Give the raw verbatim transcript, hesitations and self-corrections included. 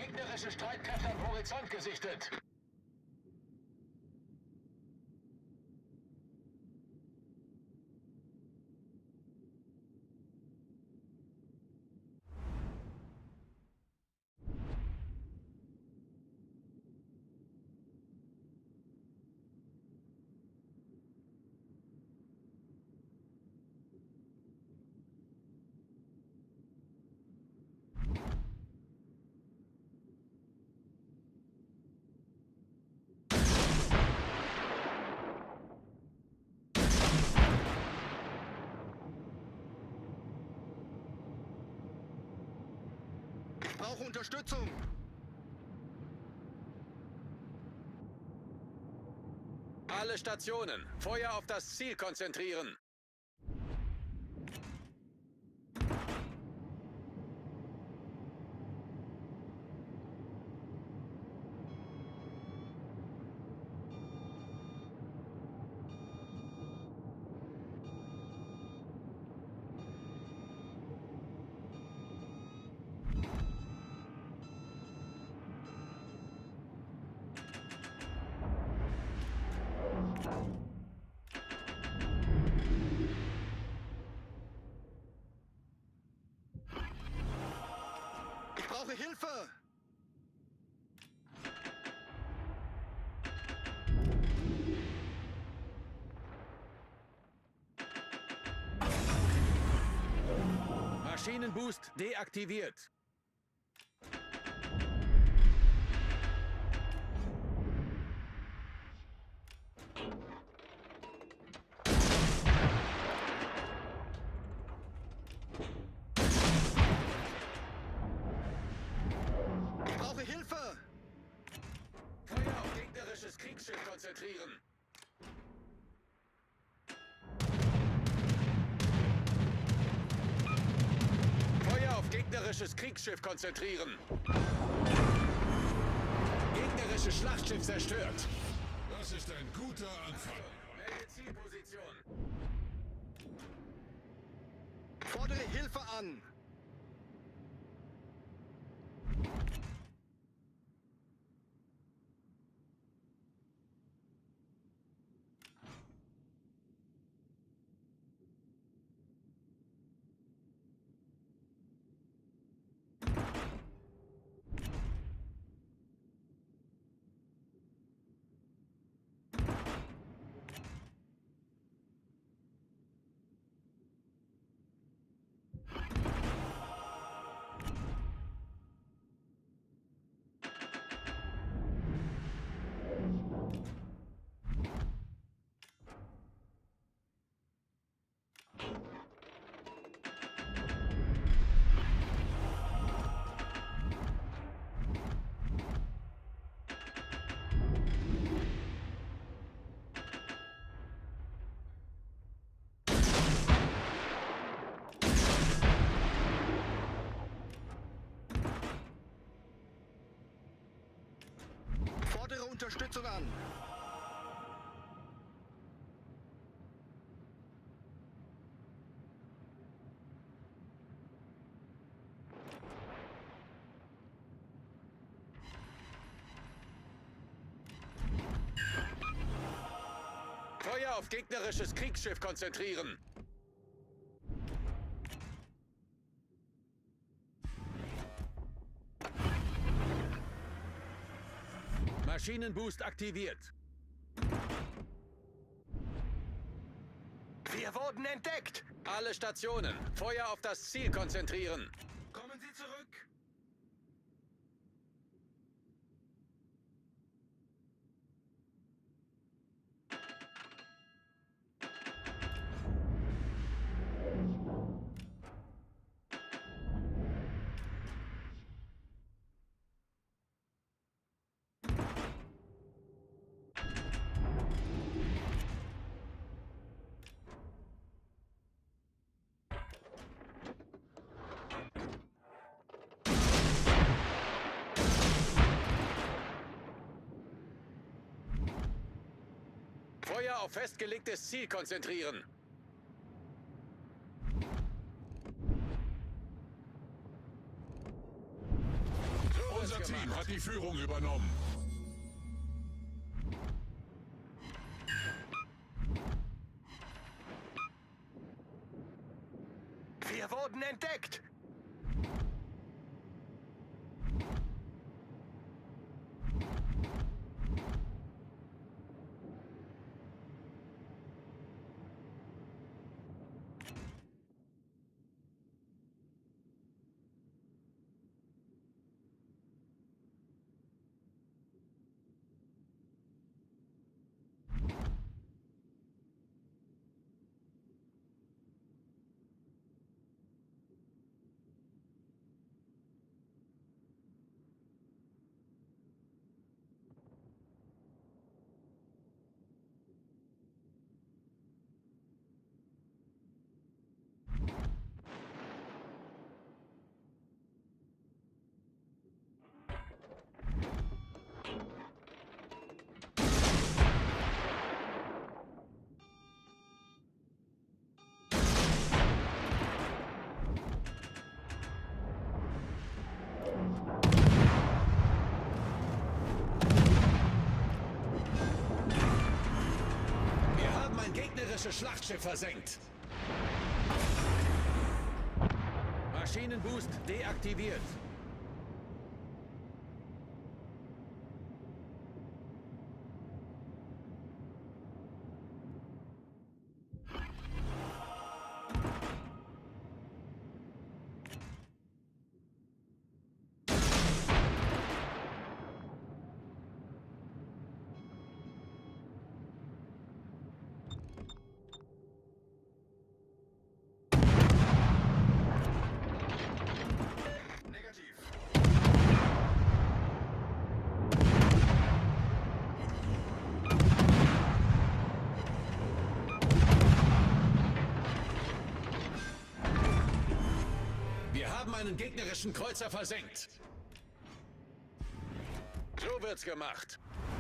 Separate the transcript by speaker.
Speaker 1: Gegnerische Streitkräfte am Horizont gesichtet.
Speaker 2: Ich brauche Unterstützung.
Speaker 3: Alle Stationen. Feuer auf das Ziel konzentrieren.
Speaker 2: Ich brauche Hilfe.
Speaker 3: Maschinenboost deaktiviert.
Speaker 2: Ich brauche Hilfe.
Speaker 3: Feuer auf gegnerisches Kriegsschiff konzentrieren. Feuer auf gegnerisches Kriegsschiff konzentrieren. Gegnerisches Schlachtschiff zerstört.
Speaker 4: Das ist ein guter Anfang.
Speaker 3: Melde Zielposition.
Speaker 2: Fordere Hilfe an. Fordere Unterstützung an.
Speaker 3: Feuer auf gegnerisches Kriegsschiff konzentrieren. Maschinenboost aktiviert.
Speaker 2: Wir wurden entdeckt.
Speaker 3: Alle Stationen. Feuer auf das Ziel konzentrieren.
Speaker 2: Kommen Sie zurück.
Speaker 3: Feuer auf festgelegtes Ziel konzentrieren.
Speaker 4: Unser Unser Team
Speaker 3: gemacht.
Speaker 4: hat die Führung übernommen.
Speaker 2: Wir wurden entdeckt.
Speaker 3: Wir haben ein gegnerisches Schlachtschiff versenkt. Maschinenboost deaktiviert. Wir haben einen gegnerischen Kreuzer versenkt. So wird's gemacht.